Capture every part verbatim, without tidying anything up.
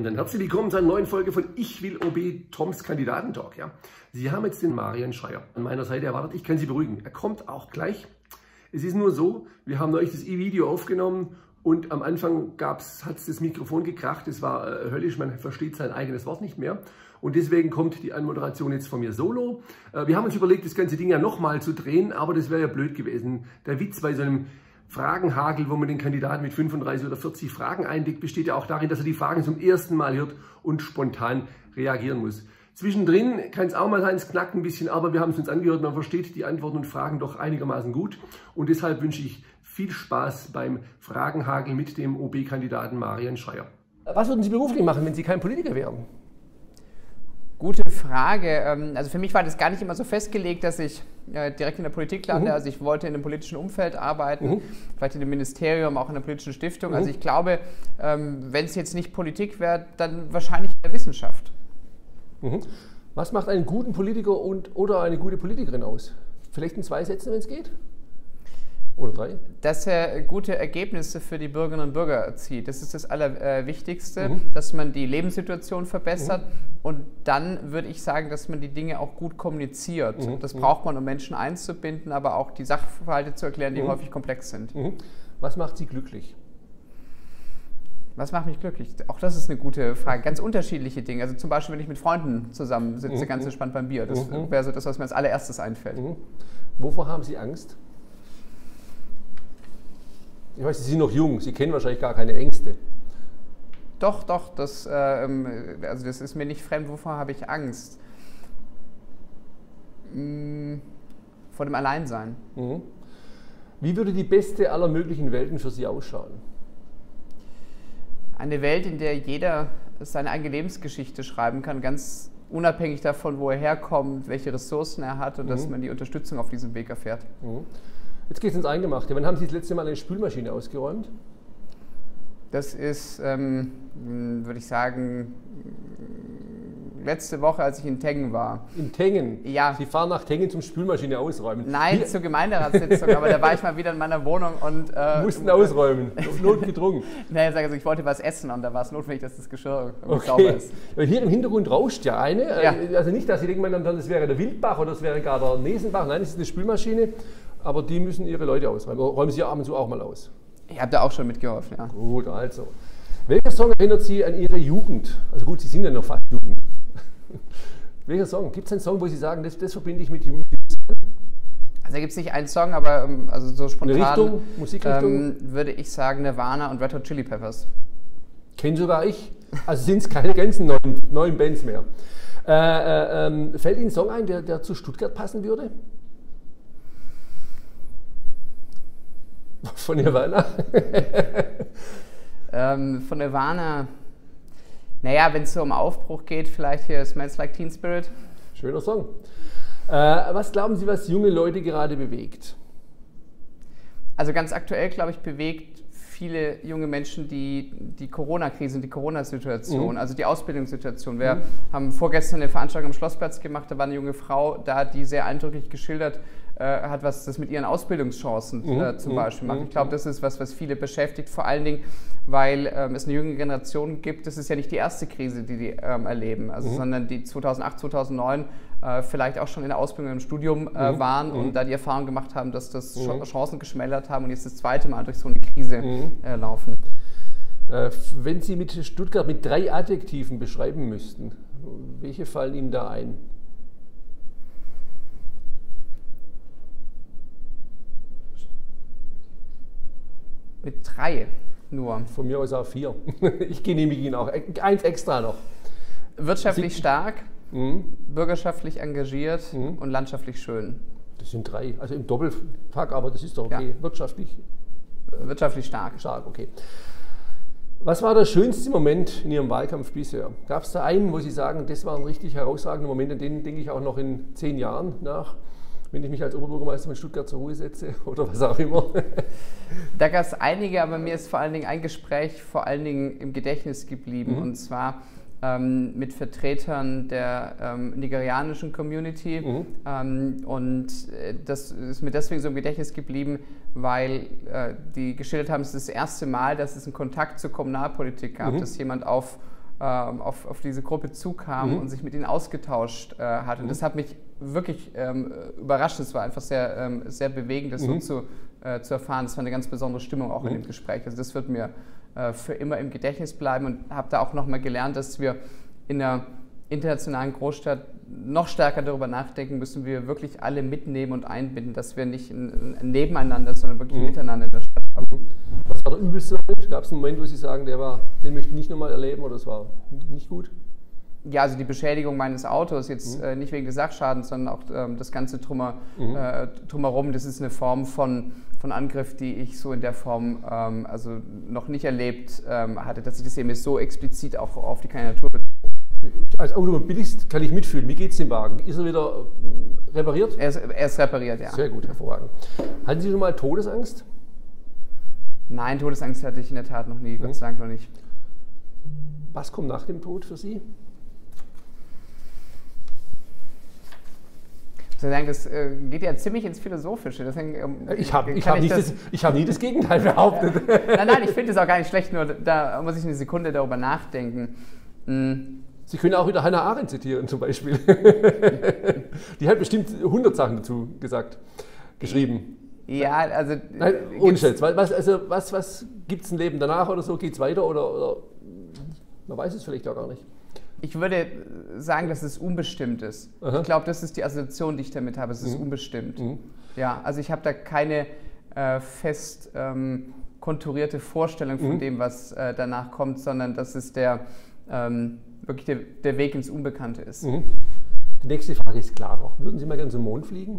Bayern, dann herzlich willkommen zu einer neuen Folge von Ich will O B, Toms Kandidatentalk. Ja. Sie haben jetzt den Marian Schreier an meiner Seite erwartet. Ich kann Sie beruhigen. Er kommt auch gleich. Es ist nur so, wir haben euch das E-Video aufgenommen und am Anfang hat es das Mikrofon gekracht. Es war äh, höllisch, man versteht sein eigenes Wort nicht mehr. Und deswegen kommt die Anmoderation jetzt von mir solo. Äh, wir haben uns überlegt, das ganze Ding ja nochmal zu drehen, aber das wäre ja blöd gewesen. Der Witz bei so einem Fragenhagel, wo man den Kandidaten mit fünfunddreißig oder vierzig Fragen eindeckt, besteht ja auch darin, dass er die Fragen zum ersten Mal hört und spontan reagieren muss. Zwischendrin kann es auch mal sein, es knackt ein bisschen, aber wir haben es uns angehört, man versteht die Antworten und Fragen doch einigermaßen gut. Und deshalb wünsche ich viel Spaß beim Fragenhagel mit dem O B-Kandidaten Marian Schreier. Was würden Sie beruflich machen, wenn Sie kein Politiker wären? Gute Frage. Also für mich war das gar nicht immer so festgelegt, dass ich direkt in der Politik lande. Mhm. Also ich wollte in einem politischen Umfeld arbeiten, mhm. vielleicht in einem Ministerium, auch in einer politischen Stiftung. Mhm. Also ich glaube, wenn es jetzt nicht Politik wäre, dann wahrscheinlich in der Wissenschaft. Mhm. Was macht einen guten Politiker und, oder eine gute Politikerin aus? Vielleicht in zwei Sätzen, wenn es geht? Oder drei? Dass er gute Ergebnisse für die Bürgerinnen und Bürger erzielt. Das ist das Allerwichtigste, mhm. dass man die Lebenssituation verbessert. Mhm. Und dann würde ich sagen, dass man die Dinge auch gut kommuniziert. Mhm. Das braucht man, um Menschen einzubinden, aber auch die Sachverhalte zu erklären, die mhm. häufig komplex sind. Mhm. Was macht Sie glücklich? Was macht mich glücklich? Auch das ist eine gute Frage. Ganz unterschiedliche Dinge. Also zum Beispiel, wenn ich mit Freunden zusammensitze, mhm. ganz entspannt beim Bier. Das mhm. wäre so das, was mir als allererstes einfällt. Mhm. Wovor haben Sie Angst? Ich weiß, Sie sind noch jung, Sie kennen wahrscheinlich gar keine Ängste. Doch, doch, das, äh, also das ist mir nicht fremd. Wovor habe ich Angst? Hm, vor dem Alleinsein. Mhm. Wie würde die beste aller möglichen Welten für Sie ausschauen? Eine Welt, in der jeder seine eigene Lebensgeschichte schreiben kann, ganz unabhängig davon, wo er herkommt, welche Ressourcen er hat und mhm. dass man die Unterstützung auf diesem Weg erfährt. Mhm. Jetzt geht es ins Eingemachte. Wann haben Sie das letzte Mal eine Spülmaschine ausgeräumt? Das ist, ähm, würde ich sagen, letzte Woche, als ich in Tengen war. In Tengen? Ja. Sie fahren nach Tengen zum Spülmaschine ausräumen? Nein, Wie? zur Gemeinderatssitzung, aber da war ich mal wieder in meiner Wohnung und... Äh, mussten ausräumen, notgedrungen. Nein, also ich wollte was essen und da war es notwendig, dass das Geschirr okay. sauber ist. Weil hier im Hintergrund rauscht ja eine. Ja. Also nicht, dass Sie denken, das wäre der Wildbach oder das wäre gar der Nesenbach. Nein, das ist eine Spülmaschine. Aber die müssen Ihre Leute ausräumen. Räumen Sie ja ab und zu auch mal aus. Ich habe da auch schon mitgeholfen, ja. Gut, also. Welcher Song erinnert Sie an Ihre Jugend? Also gut, Sie sind ja noch fast Jugend. Welcher Song? Gibt es einen Song, wo Sie sagen, das, das verbinde ich mit Jugend? Also da gibt es nicht einen Song, aber also so spontan Eine Richtung, Musikrichtung? Ähm, würde ich sagen Nirvana und Red Hot Chili Peppers. Kenn sogar ich. Also sind es keine ganzen neuen, neuen Bands mehr. Äh, äh, ähm, fällt Ihnen ein Song ein, der, der zu Stuttgart passen würde? Von Nirvana? ähm, von Nirvana, naja, wenn es so um Aufbruch geht, vielleicht hier Smells Like Teen Spirit. Schöner Song. Äh, was glauben Sie, was junge Leute gerade bewegt? Also ganz aktuell, glaube ich, bewegt viele junge Menschen die, die Corona-Krise und die Corona-Situation, mhm. also die Ausbildungssituation. Wir mhm. haben vorgestern eine Veranstaltung am Schlossplatz gemacht, da war eine junge Frau da, die sehr eindrücklich geschildert äh, hat, was das mit ihren Ausbildungschancen mhm. äh, zum Beispiel macht. Ich glaube, das ist was, was viele beschäftigt, vor allen Dingen, weil ähm, es eine junge Generation gibt. Das ist ja nicht die erste Krise, die die ähm, erleben, also, mhm. sondern die zweitausendacht, zweitausendneun äh, vielleicht auch schon in der Ausbildung im Studium äh, mhm. waren mhm. und da die Erfahrung gemacht haben, dass das mhm. Chancen geschmälert haben und jetzt das zweite Mal durch so eine Krise mhm. äh, laufen. Äh, wenn Sie mit Stuttgart mit drei Adjektiven beschreiben müssten, welche fallen Ihnen da ein? Mit drei nur. Von mir aus auch vier. Ich genehmige Ihnen auch. Eins extra noch. Wirtschaftlich Sie stark, mhm. bürgerschaftlich engagiert mhm. und landschaftlich schön. Das sind drei. Also im Doppelpack, aber das ist doch okay. Ja. Wirtschaftlich. Wirtschaftlich stark. Stark, okay. Was war der schönste Moment in Ihrem Wahlkampf bisher? Gab es da einen, wo Sie sagen, das war ein richtig herausragender Moment, an den denke ich auch noch in zehn Jahren nach, wenn ich mich als Oberbürgermeister von Stuttgart zur Ruhe setze oder was auch immer? Da gab es einige, aber mir ist vor allen Dingen ein Gespräch vor allen Dingen im Gedächtnis geblieben, mhm. und zwar ähm, mit Vertretern der ähm, nigerianischen Community. Mhm. Ähm, und äh, das ist mir deswegen so im Gedächtnis geblieben, weil äh, die geschildert haben, es ist das erste Mal, dass es einen Kontakt zur Kommunalpolitik gab, mhm. dass jemand auf ähm, auf, auf diese Gruppe zukam mhm. und sich mit ihnen ausgetauscht äh, hat. Und mhm. das hat mich wirklich ähm, überrascht. Es war einfach sehr, ähm, sehr bewegend, das mhm. so zu, äh, zu erfahren. Das war eine ganz besondere Stimmung auch mhm. in dem Gespräch. Also das wird mir äh, für immer im Gedächtnis bleiben und habe da auch nochmal gelernt, dass wir in einer internationalen Großstadt noch stärker darüber nachdenken müssen, wie wir wirklich alle mitnehmen und einbinden, dass wir nicht ein, ein Nebeneinander, sondern wirklich mhm. miteinander in der Stadt haben. Was war der übelste Moment? Gab es einen Moment, wo Sie sagen, der war, den möchte ich nicht nochmal erleben oder das war nicht gut? Ja, also die Beschädigung meines Autos, jetzt mhm. äh, nicht wegen des Sachschadens, sondern auch ähm, das ganze Drummer, mhm. äh, Drumherum, das ist eine Form von, von Angriff, die ich so in der Form ähm, also noch nicht erlebt ähm, hatte, dass ich das eben so explizit auch auf die Kandidatur bezog. Als Automobilist kann ich mitfühlen. Wie geht es dem Wagen? Ist er wieder repariert? Er ist, er ist repariert, ja. Sehr gut, hervorragend. Hatten Sie schon mal Todesangst? Nein, Todesangst hatte ich in der Tat noch nie, mhm. Gott sei Dank noch nicht. Was kommt nach dem Tod für Sie? Das äh, geht ja ziemlich ins Philosophische. Deswegen, ähm, ich habe ich hab ich das, ich hab nie das Gegenteil behauptet. nein, nein, ich finde es auch gar nicht schlecht, nur da muss ich eine Sekunde darüber nachdenken. Mhm. Sie können auch wieder Hannah Arendt zitieren zum Beispiel. Die hat bestimmt hundert Sachen dazu gesagt, geschrieben. Ja, also... Nein, ohne Scherz. Was, also, was, was gibt es ein Leben danach oder so? Geht es weiter oder, oder... Man weiß es vielleicht auch gar nicht. Ich würde sagen, dass es unbestimmt ist. Aha. Ich glaube, das ist die Assoziation, die ich damit habe. Es ist mhm. unbestimmt. Mhm. Ja, also ich habe da keine äh, fest ähm, konturierte Vorstellung von mhm. dem, was äh, danach kommt, sondern das ist der... Ähm, wirklich der, der Weg ins Unbekannte ist. Mhm. Die nächste Frage ist klarer. Würden Sie mal gerne zum Mond fliegen?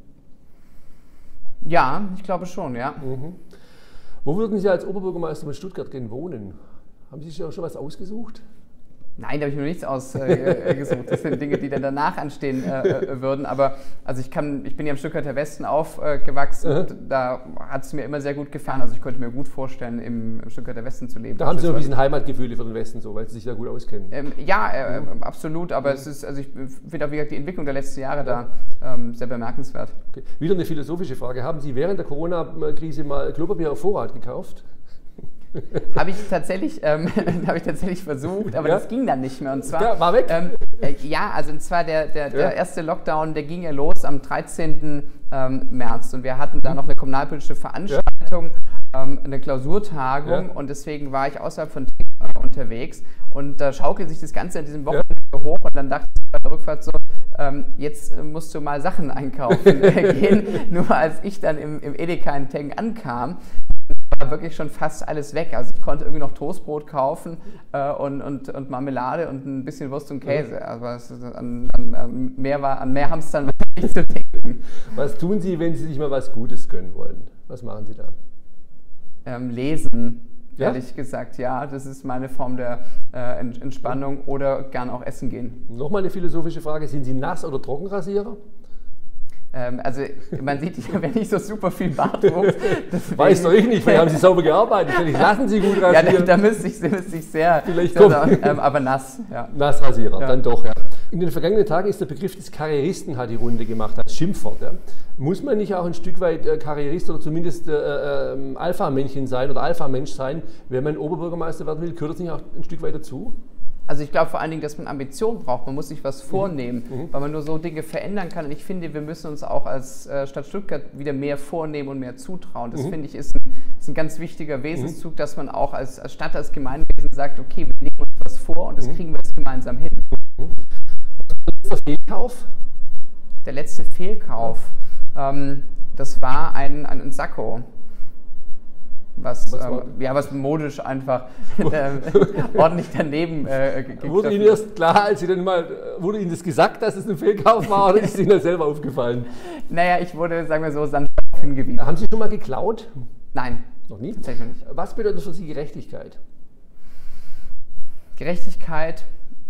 Ja, ich glaube schon, ja. Mhm. Wo würden Sie als Oberbürgermeister von Stuttgart gern wohnen? Haben Sie sich auch schon was ausgesucht? Nein, da habe ich mir nichts ausgesucht. Äh, das sind Dinge, die dann danach anstehen äh, würden. Aber also ich, kann, ich bin ja im Stuttgarter Westen aufgewachsen. Äh, und da hat es mir immer sehr gut gefallen. Also ich könnte mir gut vorstellen, im, im Stuttgarter Westen zu leben. Da haben Sie noch ein bisschen Heimatgefühle für den Westen, so, weil Sie sich da gut auskennen. Ähm, ja, äh, mhm. absolut. Aber mhm. es ist, also ich finde auch wie gesagt, die Entwicklung der letzten Jahre ja. da ähm, sehr bemerkenswert. Okay. Wieder eine philosophische Frage. Haben Sie während der Corona-Krise mal Klopapier auf Vorrat gekauft? Habe ich, tatsächlich, ähm, hab ich tatsächlich versucht, aber ja. das ging dann nicht mehr. Und zwar, ja, war weg? Ähm, äh, ja, also und zwar der, der, der ja. erste Lockdown, der ging ja los am dreizehnten Ähm, März und wir hatten da noch eine kommunalpolitische Veranstaltung, ja. ähm, eine Klausurtagung ja. und deswegen war ich außerhalb von äh, unterwegs und da schaukelt sich das Ganze an diesem Wochenende ja. hoch und dann dachte ich bei der Rückfahrt so, ähm, jetzt äh, musst du mal Sachen einkaufen äh, gehen. Nur als ich dann im, im Edeka in Tengen ankam, war wirklich schon fast alles weg. Also ich konnte irgendwie noch Toastbrot kaufen äh, und, und, und Marmelade und ein bisschen Wurst und Käse. Also an, an, an mehr, war, an mehr haben es dann nicht zu denken. Was tun Sie, wenn Sie sich mal was Gutes gönnen wollen? Was machen Sie da? Ähm, lesen, ja? ehrlich gesagt, ja. Das ist meine Form der äh, Entspannung oder gern auch essen gehen. Nochmal eine philosophische Frage. Sind Sie Nass- oder Trockenrasierer? Also man sieht, ich habe ja nicht so super viel Bartwuchs. Weiß doch ich nicht, vielleicht haben Sie sauber gearbeitet. Vielleicht lassen Sie gut rasieren. Ja, da, da müsste ich, müsste ich sehr, vielleicht sehr ähm, aber nass. Ja. Nassrasierer, ja. Dann doch, ja. In den vergangenen Tagen ist der Begriff des Karrieristen hat die Runde gemacht, als Schimpfwort. Ja. Muss man nicht auch ein Stück weit äh, Karrierist oder zumindest äh, äh, Alpha-Männchen sein oder Alpha-Mensch sein, wenn man Oberbürgermeister werden will? Gehört das nicht auch ein Stück weit dazu? Also ich glaube vor allen Dingen, dass man Ambition braucht. Man muss sich was vornehmen, mhm. weil man nur so Dinge verändern kann. Und ich finde, wir müssen uns auch als äh, Stadt Stuttgart wieder mehr vornehmen und mehr zutrauen. Das mhm. finde ich ist ein, ist ein ganz wichtiger Wesenszug, mhm. dass man auch als, als Stadt, als Gemeinwesen sagt, okay, wir nehmen uns was vor und das mhm. kriegen wir jetzt gemeinsam hin. Mhm. Der letzte Fehlkauf? Der letzte Fehlkauf, ähm, das war ein, ein, ein Sakko. Was, was, ähm, ja, was modisch einfach äh, ordentlich daneben äh, Wurde Ihnen erst klar, als Sie dann mal, wurde Ihnen das gesagt, dass es ein Fehlkauf war, oder ist es Ihnen das selber aufgefallen? Naja, ich wurde, sagen wir so, sanft darauf hingewiesen. Haben Sie schon mal geklaut? Nein. Noch nie? Tatsächlich nicht. Was bedeutet für Sie Gerechtigkeit? Gerechtigkeit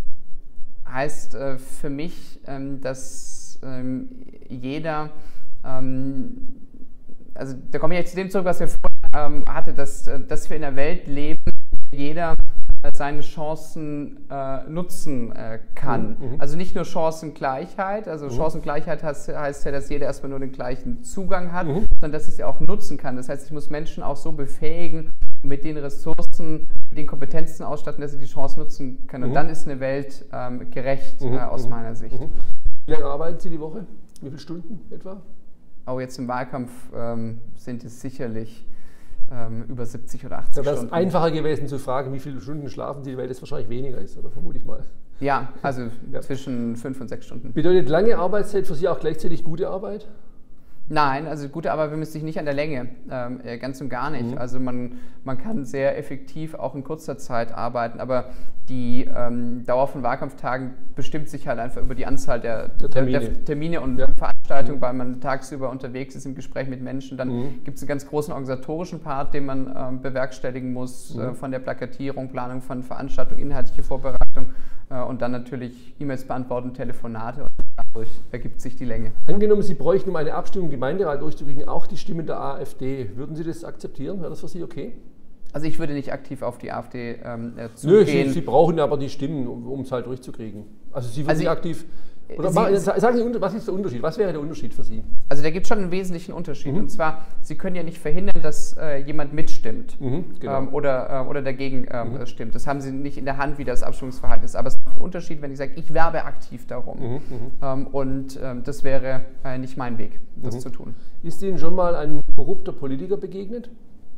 heißt äh, für mich, ähm, dass ähm, jeder, ähm, also da komme ich jetzt zu dem zurück, was wir vorhin ähm, hatte, dass, dass wir in einer Welt leben, wo jeder äh, seine Chancen äh, nutzen äh, kann. Mhm. Also nicht nur Chancengleichheit, also mhm. Chancengleichheit heißt, heißt ja, dass jeder erstmal nur den gleichen Zugang hat, mhm. sondern dass ich sie auch nutzen kann. Das heißt, ich muss Menschen auch so befähigen, mit den Ressourcen, mit den Kompetenzen ausstatten, dass sie die Chance nutzen können. Und mhm. dann ist eine Welt ähm, gerecht mhm. äh, aus mhm. meiner Sicht. Mhm. Wie lange arbeiten Sie die Woche? Wie viele Stunden etwa? Oh, jetzt im Wahlkampf ähm, sind es sicherlich ähm, über siebzig oder achtzig Da wäre es Stunden. einfacher gewesen zu fragen, wie viele Stunden schlafen Sie, weil das wahrscheinlich weniger ist, oder vermute ich mal. Ja, also ja. zwischen fünf und sechs Stunden. Bedeutet lange Arbeitszeit für Sie auch gleichzeitig gute Arbeit? Nein, also gute Arbeit bemisst sich nicht an der Länge, ähm, ganz und gar nicht. Mhm. Also man, man kann sehr effektiv auch in kurzer Zeit arbeiten, aber die ähm, Dauer von Wahlkampftagen bestimmt sich halt einfach über die Anzahl der, der, Termine. der Termine und ja. Veranstaltungen, mhm. weil man tagsüber unterwegs ist im Gespräch mit Menschen. Dann mhm. gibt es einen ganz großen organisatorischen Part, den man ähm, bewerkstelligen muss, mhm. äh, von der Plakatierung, Planung von Veranstaltungen, inhaltliche Vorbereitung äh, und dann natürlich E-Mails beantworten, Telefonate. Und dadurch ergibt sich die Länge. Angenommen, Sie bräuchten, um eine Abstimmung im Gemeinderat durchzukriegen, auch die Stimmen der AfD. Würden Sie das akzeptieren? Wäre das für Sie okay? Also ich würde nicht aktiv auf die AfD ähm, zugehen. Nö, Sie, Sie brauchen aber die Stimmen, um, um es halt durchzukriegen. Also Sie würden also nicht aktiv... Oder Sie, sagen Sie, was ist der Unterschied? Was wäre der Unterschied für Sie? Also da gibt es schon einen wesentlichen Unterschied. Mhm. Und zwar, Sie können ja nicht verhindern, dass äh, jemand mitstimmt mhm, genau. ähm, oder, äh, oder dagegen ähm, mhm. stimmt. Das haben Sie nicht in der Hand, wie das Abstimmungsverhalten ist. Aber es macht einen Unterschied, wenn ich sage, ich werbe aktiv darum. Mhm, ähm, und ähm, das wäre äh, nicht mein Weg, das mhm. zu tun. Ist Ihnen schon mal ein korrupter Politiker begegnet?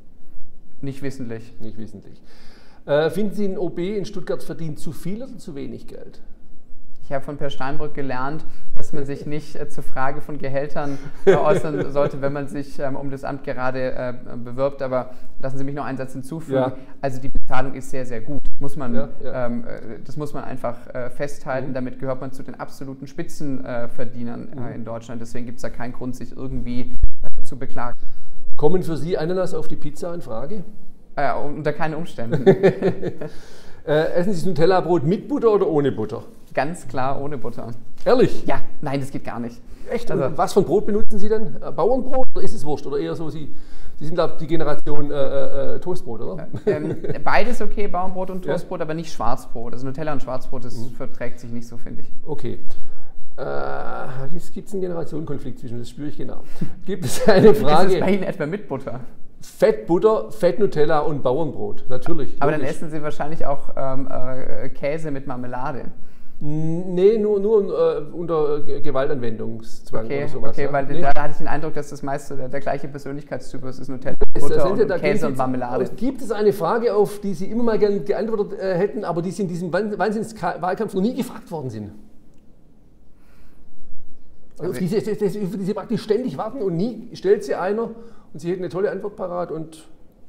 Nicht wissentlich. Nicht wissentlich. Äh, finden Sie, ein O B in Stuttgart verdient zu viel oder zu wenig Geld? Ich habe von Per Steinbrück gelernt, dass man sich nicht äh, zur Frage von Gehältern äh, äußern sollte, wenn man sich ähm, um das Amt gerade äh, bewirbt. Aber lassen Sie mich noch einen Satz hinzufügen. Ja. Also die Bezahlung ist sehr, sehr gut. Muss man, ja, ja. Ähm, das muss man einfach äh, festhalten. Mhm. Damit gehört man zu den absoluten Spitzenverdienern äh, mhm. in Deutschland. Deswegen gibt es da keinen Grund, sich irgendwie äh, zu beklagen. Kommen für Sie Ananas auf die Pizza in Frage? Äh, unter keinen Umständen. äh, essen Sie das Nutella-Brot mit Butter oder ohne Butter? Ganz klar ohne Butter. Ehrlich? Ja, nein, das geht gar nicht. Echt? Also, was für ein Brot benutzen Sie denn? Bauernbrot oder ist es Wurst? Oder eher so, Sie, Sie sind, glaube ich, die Generation äh, äh, Toastbrot, oder? Ähm, beides okay, Bauernbrot und Toastbrot, ja? Aber nicht Schwarzbrot. Also Nutella und Schwarzbrot, das mhm. verträgt sich nicht so, finde ich. Okay. Äh, es gibt einen Generationenkonflikt zwischen, das spüre ich genau. Gibt es eine Frage? Ist es bei Ihnen etwa mit Butter? Fett, Butter, Fett, Nutella und Bauernbrot, natürlich. Aber logisch. Dann essen Sie wahrscheinlich auch ähm, äh, Käse mit Marmelade. Nee, nur, nur äh, unter Gewaltanwendungszwang okay, oder sowas. Okay, ja. weil nee. da, da hatte ich den Eindruck, dass das meiste der, der gleiche Persönlichkeitstypus ist, Nutella, Butter und, und Käse und Marmelade. Aus. Gibt es eine Frage, auf die Sie immer mal gerne geantwortet äh, hätten, aber die Sie in diesem Wahnsinnswahlkampf noch nie gefragt worden sind? Also auf die Sie, die Sie praktisch ständig warten und nie stellt sie einer und Sie hätten eine tolle Antwort parat und...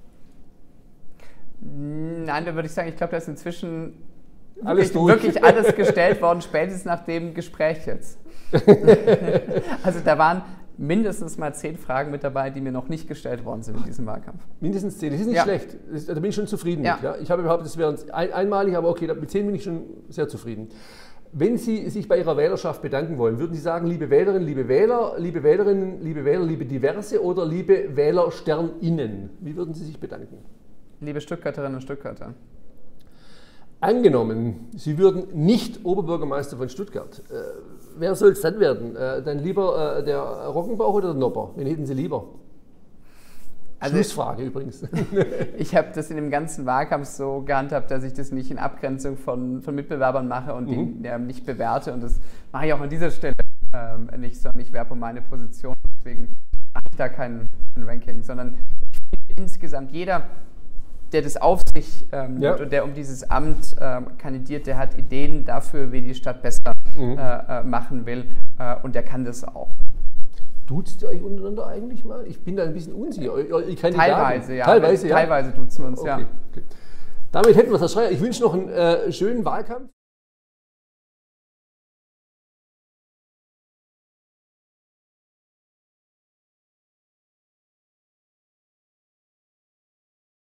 Nein, da würde ich sagen, ich glaube, da ist inzwischen alles wirklich, wirklich alles gestellt worden, spätestens nach dem Gespräch jetzt. Also da waren mindestens mal zehn Fragen mit dabei, die mir noch nicht gestellt worden sind in diesem Wahlkampf. Mindestens zehn, das ist nicht ja. schlecht. Das, da bin ich schon zufrieden ja. mit. Ja? Ich habe behauptet, das wären ein, einmalig, aber okay, mit zehn bin ich schon sehr zufrieden. Wenn Sie sich bei Ihrer Wählerschaft bedanken wollen, würden Sie sagen, liebe Wählerinnen, liebe Wähler, liebe Wählerinnen, liebe Wähler, liebe Diverse oder liebe WählersternInnen? Wie würden Sie sich bedanken? Liebe Stuttgarterinnen und Stuttgarter. Angenommen, Sie würden nicht Oberbürgermeister von Stuttgart. Äh, wer soll es dann werden? Äh, dann lieber äh, der Roggenbauch oder der Nopper? Wen hätten Sie lieber? Also, Schlussfrage übrigens. Ich habe das in dem ganzen Wahlkampf so gehandhabt, dass ich das nicht in Abgrenzung von, von Mitbewerbern mache und mhm. die äh, nicht bewerte. Und das mache ich auch an dieser Stelle ähm, nicht, sondern ich werbe um meine Position. Deswegen mache ich da kein, kein Ranking, sondern insgesamt jeder, der das auf sich ähm, ja. nimmt und der um dieses Amt ähm, kandidiert, der hat Ideen dafür, wie die Stadt besser mhm. äh, machen will äh, und der kann das auch. Duzt ihr euch untereinander eigentlich mal? Ich bin da ein bisschen unsicher. Ich kann Teilweise, ja. Teilweise, ja. Teilweise duzen wir uns, okay. ja. Okay. Damit hätten wir es, Herr Schreier. Ich wünsche noch einen äh, schönen Wahlkampf.